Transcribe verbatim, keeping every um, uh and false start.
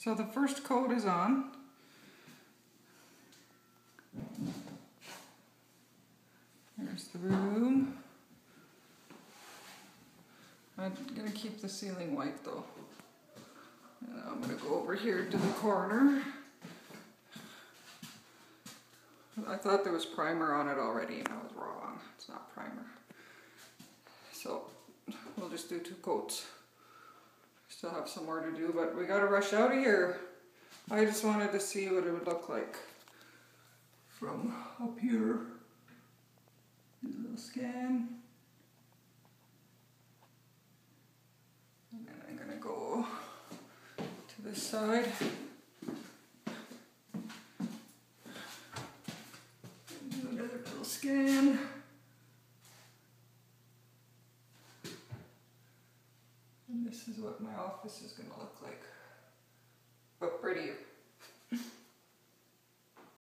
So the first coat is on. There's the room. I'm gonna keep the ceiling white though. And I'm gonna go over here to the corner. I thought there was primer on it already and I was wrong. It's not primer. So we'll just do two coats. Still have some more to do, but we gotta rush out of here. I just wanted to see what it would look like from up here. Do a little scan. And then I'm gonna go to this side. And do another little scan. And this is what my office is gonna look like.